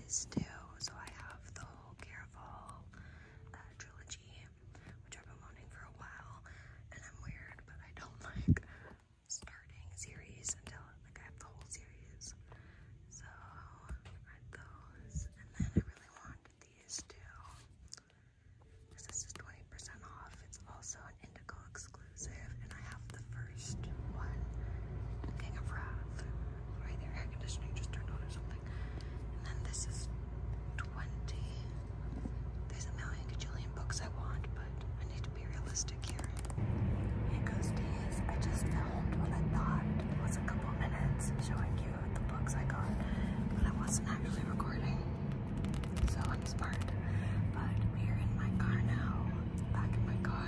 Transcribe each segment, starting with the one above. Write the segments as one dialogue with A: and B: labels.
A: these two. So I have the whole Caraval trilogy, which I've been wanting for a while, and I'm weird, but I don't like starting series until like I have the whole series. So I read those, and then I really wanted these two because this is 20% off. It's also an Indigo exclusive, and I have the first one, King of Wrath. Sorry, their air conditioning just turned on or something. And then this is 20. There's a million gajillion books I want, but I need to be realistic here. Hey Ghosties, I just filmed what I thought was a couple minutes showing you the books I got, but I wasn't actually recording, so I'm smart. But we're in my car now, back in my car.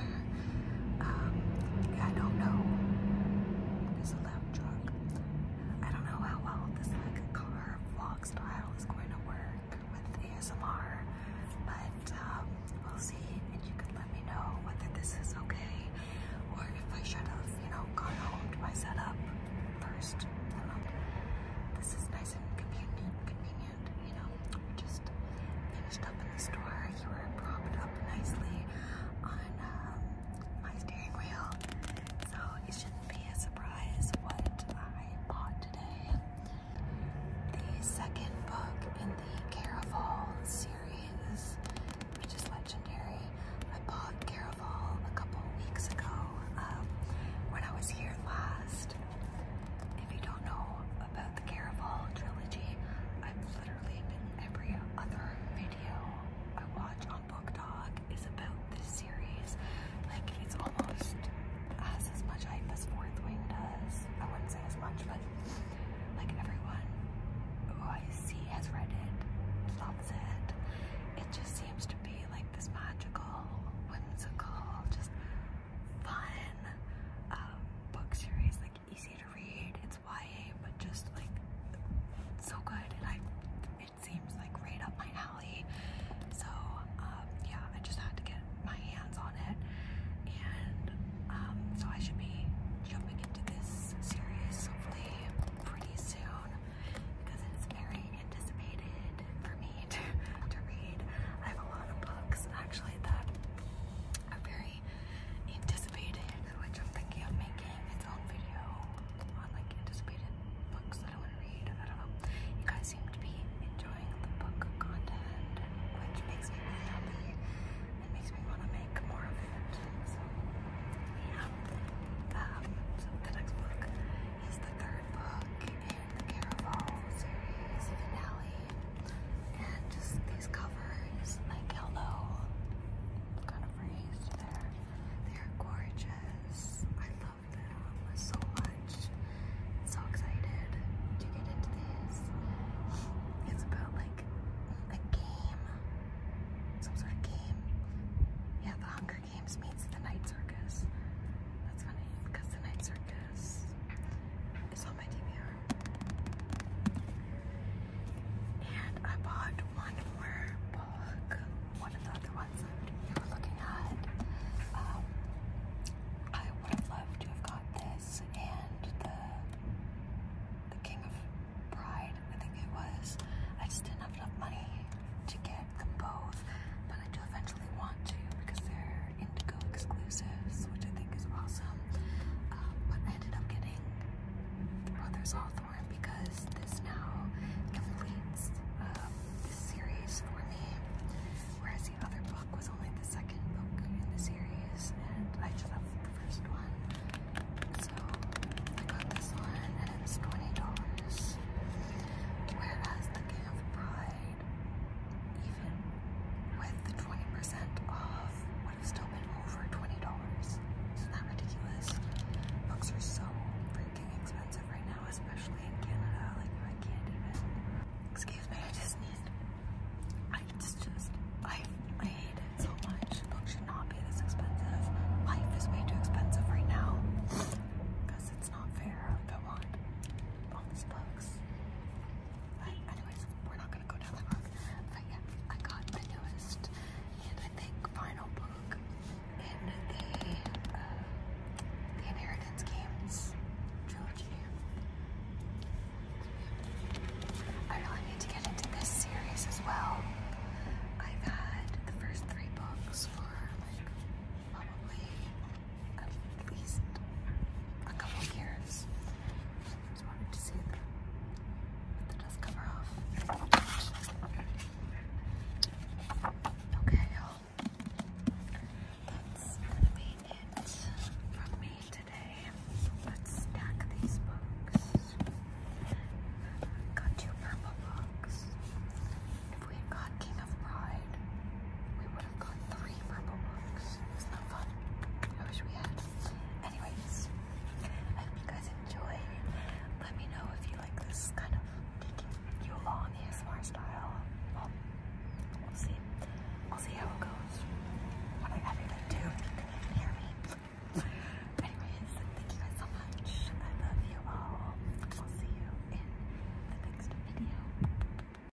A: Yeah, I don't know. There's a loud truck. I don't know how well this like car vlog style is going to work with ASMR, but we'll see, and you can let me know whether this is okay or if I should have, you know, gone home to my setup first. I don't know. This is nice and convenient, you know. We just finished up in the store. You were propped up nicely on my steering wheel, so it shouldn't be a surprise what I bought today. The second book in the Caraval series, which is legendary. I bought Caraval a couple weeks ago when I was here last. If you don't know about the Caraval trilogy, I've literally been every other video I watch on Booktok is about this series. Like, it's almost as much hype as Fourth Wing does. I wouldn't say as much, but like everyone who I see has read it, loves it. It just seems to be like this magical, whimsical, just fun book series, like easy to read. It's YA, but just like so good, and it seems like right up my alley. So yeah, I just had to get my hands on it, and so I should be jumping into this series hopefully pretty soon because it's very anticipated for me to read. I have a lot of books actually that are very anticipated, which I'm thinking of making its own video on like anticipated books that I want to read. I don't know. You guys seem to be enjoying the book content, which makes me really happy and makes me want to make more of it. So yeah. So the next book is the third book in the Caraval series finale, and just these covers, like hello, kind of raised there. They're gorgeous. I love them so much. So excited to get into these. It's about like a game, some sort of game. Yeah, the Hunger Games meets the Night Circus. That's funny because the Night Circus is on my DVR. And I bought one more book, one of the other ones that we were looking at. I would have loved to have got this and the King of Pride, I think it was. I just didn't have enough money to get them both, but I do eventually want to because they're Indigo exclusives, which I think is awesome. But I ended up getting the Brothers Hawthorne